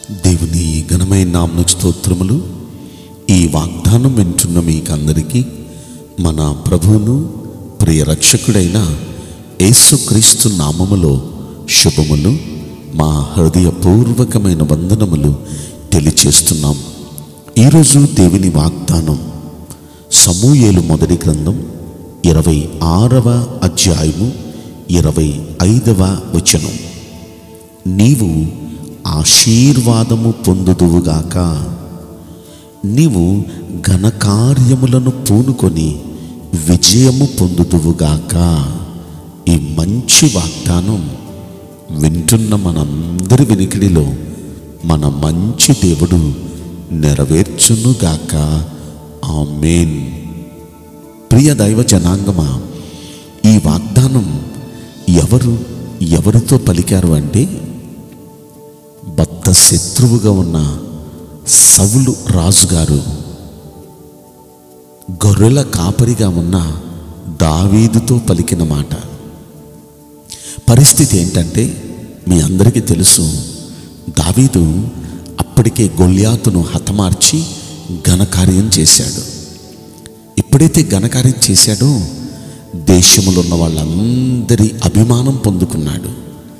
దేవుని ఘనమైన నామమునకు స్తోత్రములు. ఈ వాగ్దానం వింటున్న మీకందరికీ మన ప్రభువును ప్రియ రక్షకుడైన యేసుక్రీస్తు నామములో శుభములు, మా హృదయపూర్వకమైన వందనములు తెలియచేస్తున్నాం. ఈరోజు దేవుని వాగ్దానం సమూయేలు మొదటి గ్రంథం 26వ అధ్యాయము 25వ వచనం. నీవు ఆశీర్వాదము పొందుదువుగాక, నీవు ఘనకార్యములను పూనుకొని విజయము పొందుదువుగాక. ఈ మంచి వాగ్దానం వింటున్న మనందరి వినికిడిలో మన మంచి దేవుడు నెరవేర్చునుగాక. ఆమేన్. ప్రియ దైవ జనాంగమా, ఈ వాగ్దానం ఎవరితో పలికారు అంటే, బద్ధ శత్రువుగా ఉన్న సౌలు రాజుగారు గొర్రెల కాపరిగా ఉన్న దావీదుతో పలికిన మాట. పరిస్థితి ఏంటంటే, మీ అందరికీ తెలుసు, దావీదు అప్పటికే గొల్యాతును హతమార్చి ఘనకార్యం చేశాడు. ఎప్పుడైతే ఘనకార్యం చేశాడో దేశంలో ఉన్న వాళ్ళందరి అభిమానం పొందుకున్నాడు.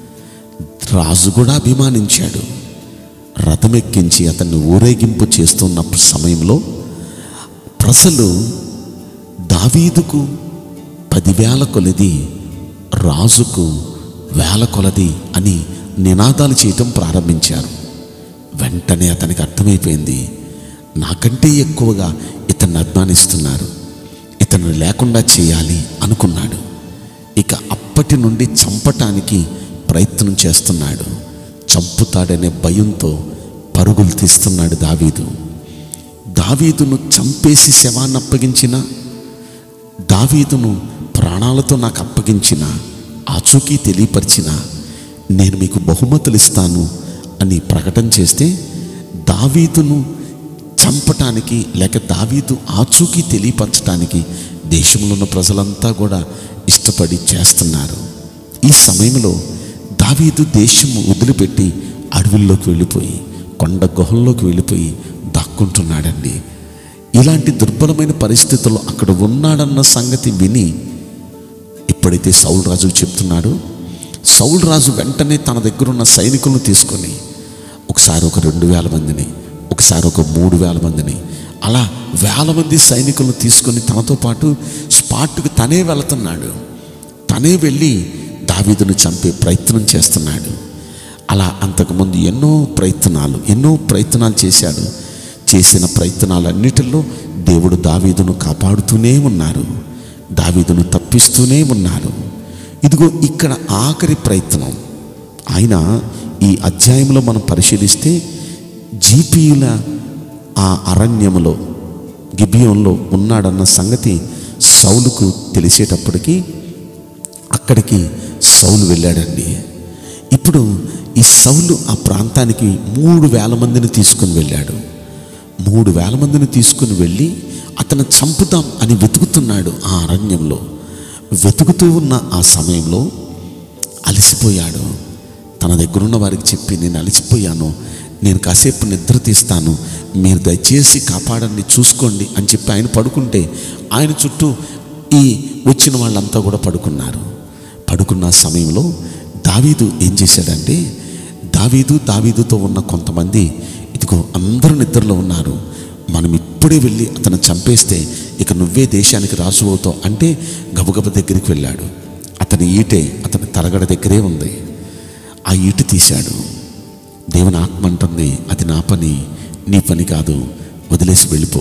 రాజు కూడా అభిమానించాడు. రథం ఎక్కించి అతన్ని ఊరేగింపు చేస్తున్న సమయంలో ప్రజలు దావీదుకు 10,000 కొలది, రాజుకు 1,000 కొలది అని నినాదాలు చేయటం ప్రారంభించారు. వెంటనే అతనికి అర్థమైపోయింది, నాకంటే ఎక్కువగా ఇతన్ని అభిమానిస్తున్నారు, ఇతను లేకుండా చేయాలి అనుకున్నాడు. ఇక అప్పటి నుండి చంపటానికి ప్రయత్నం చేస్తున్నాడు. చంపుతాడనే భయంతో పరుగులు తీస్తున్నాడు దావీదు. దావీదును చంపేసి శవాన్ని అప్పగించిన, దావీదును ప్రాణాలతో నాకు అప్పగించిన, ఆచూకీ తెలియపరిచిన, నేను మీకు బహుమతులు ఇస్తాను అని ప్రకటన చేస్తే, దావీదును చంపటానికి లేక దావీదు ఆచూకీ తెలియపరచడానికి దేశంలో ఉన్న ప్రజలంతా కూడా ఇష్టపడి చేస్తున్నారు. ఈ సమయంలో దావీదు దేశము వదిలిపెట్టి అడవుల్లోకి వెళ్ళిపోయి, కొండ గుహల్లోకి వెళ్ళిపోయి దాక్కుంటున్నాడండి. ఇలాంటి దుర్బలమైన పరిస్థితుల్లో అక్కడ ఉన్నాడన్న సంగతి విని ఎప్పుడైతే సౌలు రాజు చెప్తున్నాడో, సౌలు రాజు వెంటనే తన దగ్గర ఉన్న సైనికులను తీసుకొని ఒకసారి ఒక 2,000 మందిని, ఒకసారి ఒక 3,000 మందిని, అలా 1,000 మంది సైనికులను తీసుకొని తనతో పాటు స్పాట్కు తనే వెళుతున్నాడు. తనే వెళ్ళి దావీదును చంపే ప్రయత్నం చేస్తున్నాడు. అలా అంతకుముందు ఎన్నో ప్రయత్నాలు చేశాడు. చేసిన ప్రయత్నాలన్నిటిలో దేవుడు దావీదును కాపాడుతూనే ఉన్నారు, దావీదును తప్పిస్తూనే ఉన్నారు. ఇదిగో ఇక్కడ ఆఖరి ప్రయత్నం. ఆయన ఈ అధ్యాయంలో మనం పరిశీలిస్తే, జీపీయుల ఆ అరణ్యములో గిబియోన్లో ఉన్నాడన్న సంగతి సౌలుకు తెలిసేటప్పటికి అక్కడికి సౌలు వెళ్ళాడండి. ఇప్పుడు ఈ సౌలు ఆ ప్రాంతానికి 3,000 మందిని తీసుకుని వెళ్ళాడు. 3,000 మందిని తీసుకుని వెళ్ళి అతను చంపుదాం అని వెతుకుతున్నాడు. ఆ అరణ్యంలో వెతుకుతూ ఉన్న ఆ సమయంలో అలసిపోయాడు. తన దగ్గరున్న వారికి చెప్పి, నేను అలసిపోయాను, నేను కాసేపు నిద్ర తీస్తాను, మీరు దయచేసి కాపాడండి, చూసుకోండి అని చెప్పి ఆయన పడుకుంటే, ఆయన చుట్టూ ఈ వచ్చిన వాళ్ళంతా కూడా పడుకున్నారు. పడుకున్న సమయంలో దావీదు ఏం చేశాడంటే, దావీదుతో ఉన్న కొంతమంది, ఇదిగో అందరూ నిద్రలో ఉన్నారు, మనం ఇప్పుడే వెళ్ళి అతను చంపేస్తే ఇక నువ్వే దేశానికి రాజు అవుతావు అంటే గబగబ దగ్గరికి వెళ్ళాడు. అతని ఈటే అతని తలగడ దగ్గరే ఉంది. ఆ ఈటు తీశాడు. దేవుని ఆత్మ అంటుంది, అది నా పని, నీ పని కాదు, వదిలేసి వెళ్ళిపో.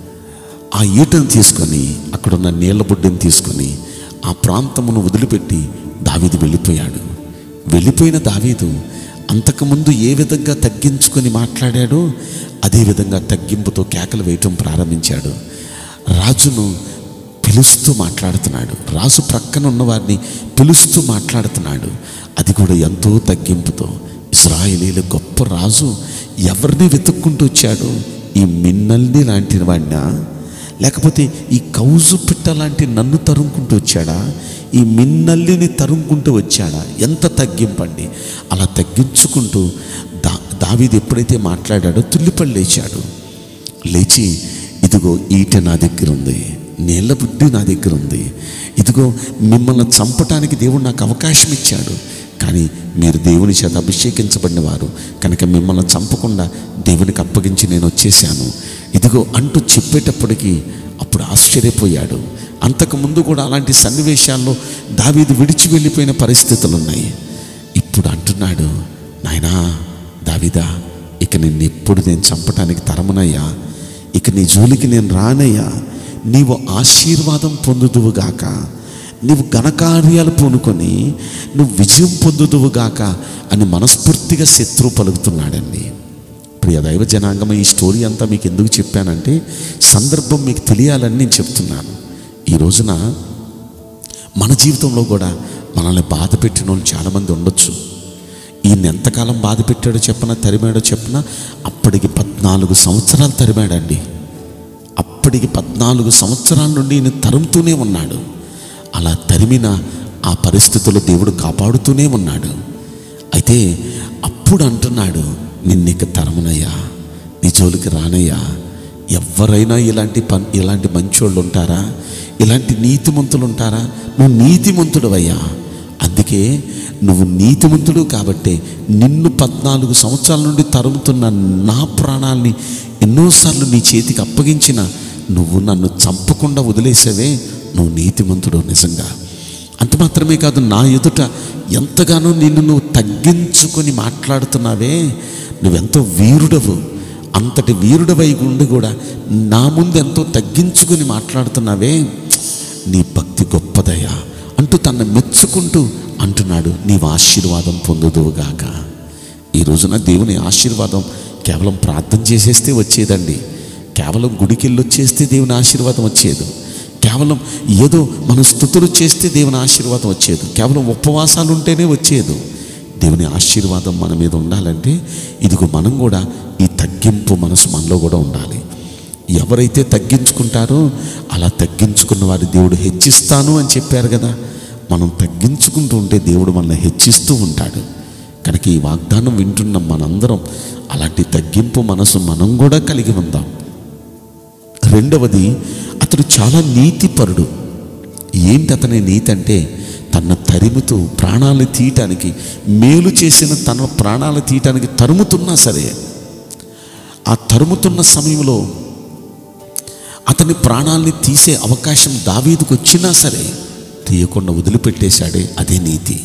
ఆ ఈటను తీసుకొని, అక్కడున్న నీళ్ల బుడ్డని తీసుకొని ఆ ప్రాంతమును వదిలిపెట్టి దావీదు వెళ్ళిపోయాడు. వెళ్ళిపోయిన దావీదు అంతకుముందు ఏ విధంగా తగ్గించుకొని మాట్లాడాడో అదే విధంగా తగ్గింపుతో కేకలు వేయటం ప్రారంభించాడు. రాజును పిలుస్తూ మాట్లాడుతున్నాడు, రాజు ప్రక్కన ఉన్న వారిని పిలుస్తూ మాట్లాడుతున్నాడు. అది కూడా ఎంతో తగ్గింపుతో. ఇశ్రాయేలీల గొప్ప రాజు ఎవరిని వెతుక్కుంటూ వచ్చాడు? ఈ మిన్నల్ని లాంటి వాడినా, లేకపోతే ఈ కౌజు పిట్ట లాంటి నన్ను తరుముకుంటూ వచ్చాడా? ఈ మిన్నల్లిని తరుముకుంటూ వచ్చాడా? ఎంత తగ్గింపండి! అలా తగ్గించుకుంటూ దావీదు ఎప్పుడైతే మాట్లాడాడో తుల్లిపడి లేచాడు. లేచి, ఇదిగో ఈట నా దగ్గర ఉంది, నీళ్ళ బుడ్డి నా దగ్గర ఉంది, ఇదిగో మిమ్మల్ని చంపటానికి దేవుడు నాకు అవకాశం ఇచ్చాడు, కానీ మీరు దేవుని చేత అభిషేకించబడిన వారు కనుక మిమ్మల్ని చంపకుండా దేవునికి అప్పగించి నేను వచ్చేసాను, ఇదిగో అంటూ చెప్పేటప్పటికీ అప్పుడు ఆశ్చర్యపోయాడు. అంతకుముందు కూడా అలాంటి సన్నివేశాల్లో దావీదు విడిచి వెళ్ళిపోయిన పరిస్థితులు ఉన్నాయి. ఇప్పుడు అంటున్నాడు, నాయనా దావీదా, ఇక నిన్నెప్పుడు నేను చంపటానికి తరమునయ్యా, ఇక నీ జోలికి నేను రానయ్యా, నీవు ఆశీర్వాదం పొందుదువుగాక, నీవు ఘనకార్యాలు పూనుకొని నువ్వు విజయం పొందుదువుగాక అని మనస్ఫూర్తిగా శత్రువు పలుకుతున్నాడండి. ప్రియ దైవ జనాంగం, ఈ స్టోరీ అంతా మీకు ఎందుకు చెప్పానంటే సందర్భం మీకు తెలియాలని నేను చెప్తున్నాను. ఈ రోజున మన జీవితంలో కూడా మనల్ని బాధ పెట్టిన వాళ్ళు చాలామంది ఉండొచ్చు. ఈయన ఎంతకాలం బాధ పెట్టాడో చెప్పనా, తరిమాడో చెప్పనా, అప్పటికి 14 సంవత్సరాలు తరిమాడండి. అప్పటికి 14 సంవత్సరాల నుండి ఈయన తరుముతూనే ఉన్నాడు. అలా తరిమిన ఆ పరిస్థితుల్లో దేవుడు కాపాడుతూనే ఉన్నాడు. అయితే అప్పుడు అంటున్నాడు, నిన్నిక తరమునయ్యా, నీ జోలికి రానయ్యా. ఎవరైనా ఇలాంటి మంచోళ్ళు ఉంటారా? ఇలాంటి నీతిమంతులు ఉంటారా? నువ్వు నీతిమంతుడవయ్యా, అందుకే నువ్వు నీతిమంతుడు కాబట్టి నిన్ను 14 సంవత్సరాల నుండి తరుముతున్న నా ప్రాణాల్ని ఎన్నోసార్లు నీ చేతికి అప్పగించిన నువ్వు నన్ను చంపకుండా వదిలేసావే, నువ్వు నీతిమంతుడు నిజంగా. అంత మాత్రమే కాదు, నా ఎదుట ఎంతగానో నిన్ను నువ్వు తగ్గించుకొని మాట్లాడుతున్నావే, నువ్వెంతో వీరుడవు, అంతటి వీరుడవై ఉండి కూడా నా ముందు ఎంతో తగ్గించుకొని మాట్లాడుతున్నావే, నీ భక్తి గొప్పదయ్యా అంటూ తనను మెచ్చుకుంటూ అంటున్నాడు, నీవు ఆశీర్వాదం పొందుదువుగాక. ఈ రోజున దేవుని ఆశీర్వాదం కేవలం ప్రార్థన చేసేస్తే వచ్చేదండి, కేవలం గుడికి వెళ్ళి వచ్చేస్తే దేవుని ఆశీర్వాదం వచ్చేది, కేవలం ఏదో మన స్తుతులు చేస్తే దేవుని ఆశీర్వాదం వచ్చేది, కేవలం ఉపవాసాలు ఉంటేనే వచ్చేది. దేవుని ఆశీర్వాదం మన మీద ఉండాలంటే ఇదిగో మనం కూడా ఈ తగ్గింపు మనసు మనలో కూడా ఉండాలి. ఎవరైతే తగ్గించుకుంటారో అలా తగ్గించుకున్న వారి దేవుడు హెచ్చిస్తాను అని చెప్పారు కదా. మనం తగ్గించుకుంటూ ఉంటే దేవుడు మనల్ని హెచ్చిస్తూ ఉంటాడు. కనుక ఈ వాగ్దానం వింటున్న మనందరం అలాంటి తగ్గింపు మనసు మనం కూడా కలిగి ఉందాం. రెండవది, అతడు చాలా నీతిపరుడు. ఏంటి అతని నీతి అంటే, తన తరిముతూ ప్రాణాలు తీయటానికి, మేలు చేసిన తన ప్రాణాలు తీయటానికి తరుముతున్నా సరే, ఆ తరుముతున్న సమయంలో అతని ప్రాణాలని తీసే అవకాశం దావీదుకు వచ్చినా సరే తీయకుండా వదిలిపెట్టేశాడే, అదే నీతి.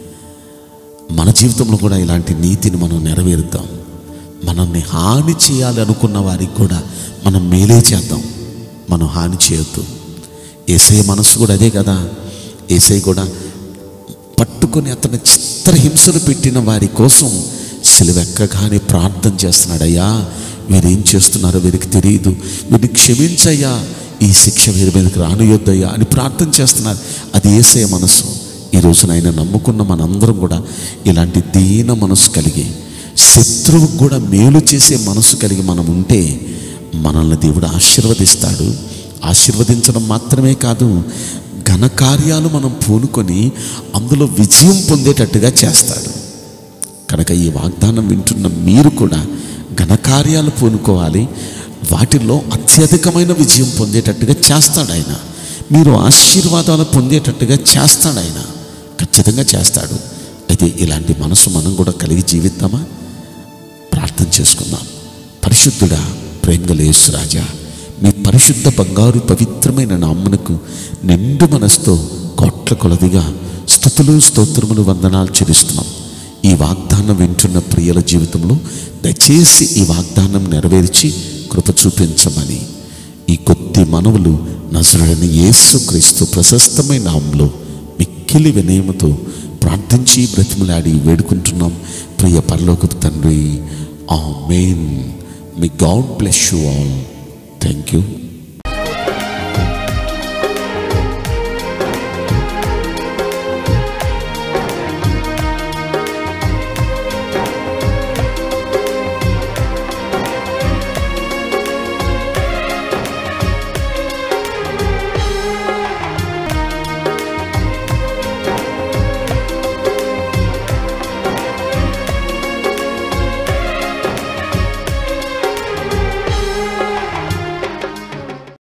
మన జీవితంలో కూడా ఇలాంటి నీతిని మనం నెరవేరుద్దాం. మనల్ని హాని చేయాలి అనుకున్న వారికి కూడా మనం మేలే చేద్దాం, మనం హాని చేయొద్దు. యేసయ్య మనసు కూడా అదే కదా. యేసయ్య కూడా పట్టుకొని అతని చిత్రహింసలు పెట్టిన వారి కోసం సిలువెక్కగానే ప్రార్థన చేస్తున్నాడు, అయ్యా వీరేం చేస్తున్నారో వీరికి తెలియదు, వీరిని క్షమించయ్యా, ఈ శిక్ష వీరి మీదకి రానియొద్దయ్యా అని ప్రార్థన చేస్తున్నారు. అది యేసయ్య మనసు. ఈ రోజున ఆయన నమ్ముకున్న మనందరం కూడా ఇలాంటి దీన మనసు కలిగి, శత్రువుకు కూడా మేలు చేసే మనసు కలిగి మనం ఉంటే మనల్ని దేవుడు ఆశీర్వదిస్తాడు. ఆశీర్వదించడం మాత్రమే కాదు, ఘనకార్యాలు మనం పూనుకొని అందులో విజయం పొందేటట్టుగా చేస్తాడు. కనుక ఈ వాగ్దానం వింటున్న మీరు కూడా ఘనకార్యాలు పూనుకోవాలి, వాటిల్లో అత్యధికమైన విజయం పొందేటట్టుగా చేస్తాడు ఆయన. మీరు ఆశీర్వాదాలు పొందేటట్టుగా చేస్తాడు ఆయన, ఖచ్చితంగా చేస్తాడు. అయితే ఇలాంటి మనసు మనం కూడా కలిగి జీవిద్దామా? ప్రార్థన చేసుకుందాం. పరిశుద్ధుడా, ప్రేమగల యేసు రాజా, మీ పరిశుద్ధ బంగారు పవిత్రమైన నామమునకు నిండు మనసుతో కోట్ల కొలదిగా స్తుతులు స్తోత్రములు వందనాలు చెల్లిస్తున్నాం. ఈ వాగ్దానం వింటున్న ప్రియుల జీవితంలో దయచేసి ఈ వాగ్దానం నెరవేర్చి కృప చూపించమని ఈ కొద్ది మనవులు నజరుడైన యేసుక్రీస్తు ప్రశస్తమైన నామములో మిక్కిలి వినయముతో ప్రార్థించి బ్రతిమలాడి వేడుకుంటున్నాం ప్రియ పరలోకపు తండ్రి. ఆమేన్. May God bless you all. Thank you.